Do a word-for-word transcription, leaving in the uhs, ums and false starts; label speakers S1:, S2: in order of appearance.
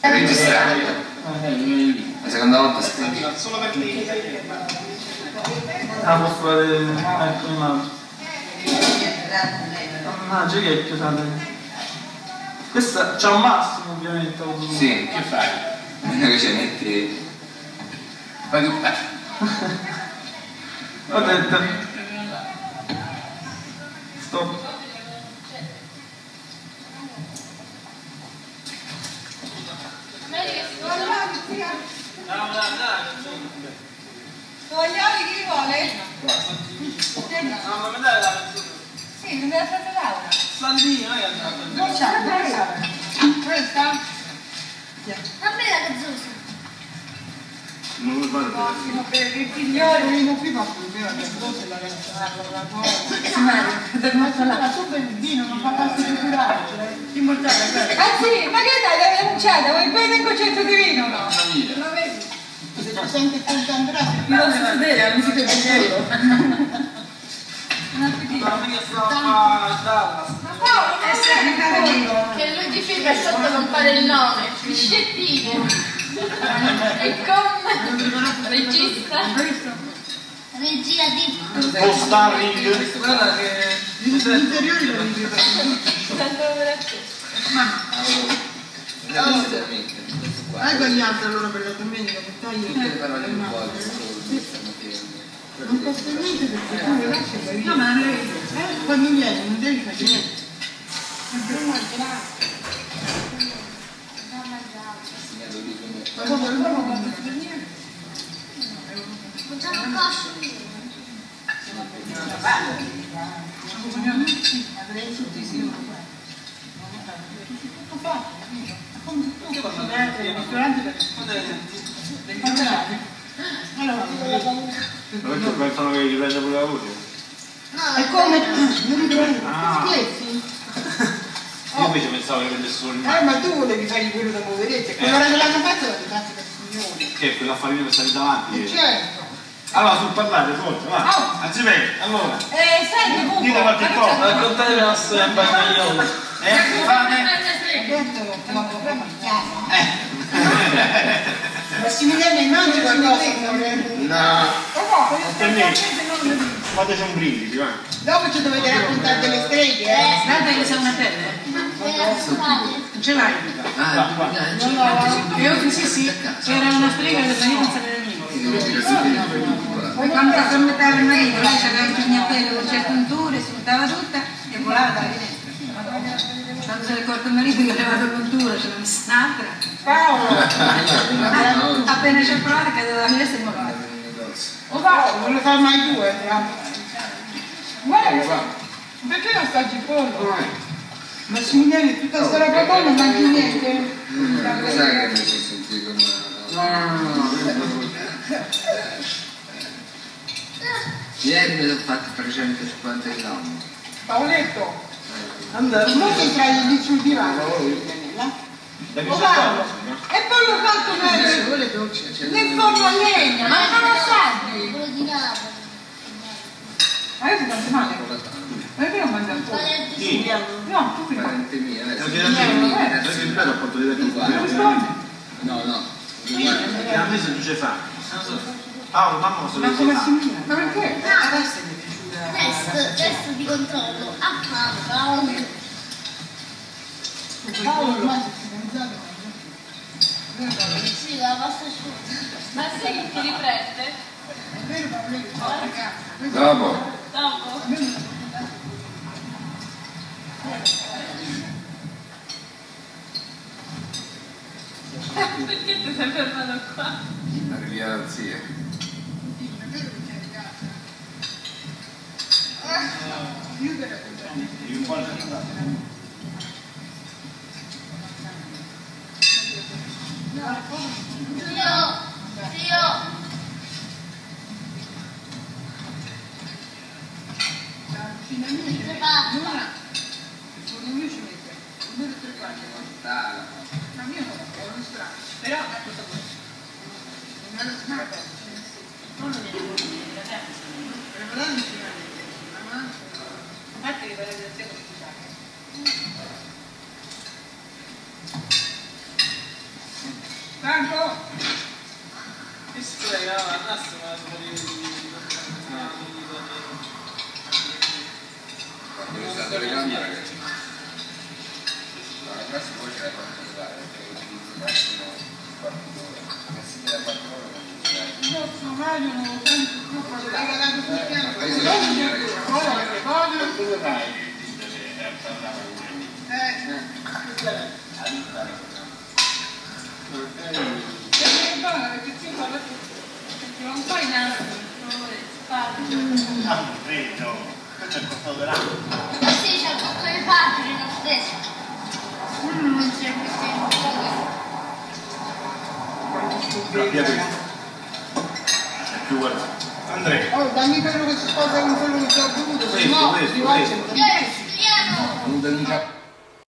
S1: Registrare. La seconda volta scrivi.
S2: Solo per lì.
S3: Ah, posso fare ecco un'altra. Mannaggia che è pesante. Questa c'ha un massimo ovviamente.
S1: Sì, che fai? Meno che ci metti. Poi che fai?
S3: Ho detto. Stop.
S4: Voglioli chi vuole?
S3: No, ma mi dai la canzone?
S4: Sì, non deve fare Laura.
S3: Sandino, io ho fatto.
S4: Non c'è, non c'è. Questa?
S5: A me la gazzosa.
S1: Non lo fare
S4: Prossimo per il figliolo, vengo qui ma più la gazzosa e la gazzosa. Ma tu per il vino non fa parte di curare, immortale. Ah sì, ma che dai, l'hai lanciata? Vuoi prendere un concetto di vino o no? Lo vedi? Se ci senti tanto Andrea, io non so vedere, non si vede bello.
S3: Ma mica stava a Dallas.
S4: Ma Paolo, è sempre carino.
S5: Che lui ti filma e sotto non fare il nome. Biscettine. E con regista. Regia di
S3: Postarring. Guarda che
S4: Gli interiori lo rivedo. Ecco gli altri allora per la domenica che taglio. Non costa niente perché tu le lasci per no, ma eh, quando vieni non devi fare niente. Ma dopo il giorno non per niente.
S5: Facciamo un coscio.
S3: Ma perché pensano che gli prenda pure la voce?
S4: È come non riprendo. Scherzi?
S3: Io invece pensavo che prendesse solo il
S4: Eh, ma tu volevi fare quello da poveretto, e quell'ora che l'hanno fatto l'hanno fatto da signore.
S3: Che è quell'affarino che sta lì davanti?
S4: Certo.
S3: Allora, sul parlare, forza, va.
S4: Oh.
S3: Anzi, bene, allora.
S4: Eh, senti, Buco.
S3: Dite qualche cosa. Raccontatemi la storia in bagnagliolo. Eh? Fate?
S4: Ho detto che non potrei mangiare.
S3: Eh.
S4: Massimiliano, immagino qualcosa.
S1: No.
S3: Per me. Fateci un brindisi, va.
S4: Dopo ci dovete raccontare delle streghe, eh?
S6: Guarda che sei una pelle. Non ce l'hai?
S1: Ah,
S6: Io sì, sì. C'era una strega che veniva a sapere poi quando si metteva il marito, lei c'aveva il pignatello con certe unture, si metteva tutta e volava dalla finestra. Quando si è accorto il marito che aveva l'untura, ce l'ha messa un'altra.
S4: Paolo!
S6: Appena ci ha provato cadeva dalla finestra e volava.
S4: Oh Paolo, non lo fai mai due, guarda, perché non sta gippando? Massimiliano, tutta sta roba qua non mangi niente?
S1: lo sai che mi sono sentito male. Ieri mi sono fatto trecentocinquanta chilometri.
S4: Paoletto, non ti trai lì sul divano, oh Paolo, e poi l'ho fatto nel, nel forno a legna, ma non lo sai?
S5: Quello di Napoli.
S4: Ma io ti tante male, ma perché non mangi ancora?
S3: Sì.
S4: No, tu prima.
S1: quarantamila,
S3: Perché il bello ha fatto vedere tutto.
S1: no, no.
S3: Perché a me se non ci fa. Paolo, mamma lo so
S4: Ma
S3: che
S4: come
S3: si fa.
S4: si fa? Ma perché?
S5: Test, test di controllo. Ah, Paolo.
S4: Paolo ormai si è organizzato.
S5: Sì, la pasta asciutta.
S7: Ma sì, ti riprende?
S4: È vero Paoletto?
S1: Dopo.
S7: Dopo? Perché ti sei fermato qua?
S1: Arriviamo al zio.
S4: Io te la controllo.
S3: Io un po' l'ho andato.
S5: Zio, zio.
S4: Finalmente,
S5: Basta.
S4: una, secondo me ci mette un due o tre quarti. Ma mio no, è uno strano. Però è questo questo. Non è lo strano. Non lo viene a dire, per volare non si va a dire. Ma a parte che quella del zio scusate. Franco!
S3: Che spiega? Andassimo a
S1: Quando sta telecamera ragazzi. La ragazza poi ce la fa usare perché utilizzo massimo quattro ore. Se da quattro ore non ci sta.
S4: Il nostro Mario non lo sento più perché l'ha guardato sul piano.
S1: Paese la mia ragazzi.
S2: Dove vai?
S4: Eh, perché buona perché si fa perché non fai nada,
S2: Ah, non credo. Questo è il costo dell'anno.
S5: Sì, c'è il posto di padre, lo stesso. Mm, non c'è questo in
S2: No, via questo. È più guardato. Andrea.
S4: oh, dammi quello che si sposa con quello che ci ha bevuto, se
S2: Questo,
S4: no
S2: questo,
S4: ti
S2: questo.
S4: faccio
S5: Cristiano!
S1: Non denuncia.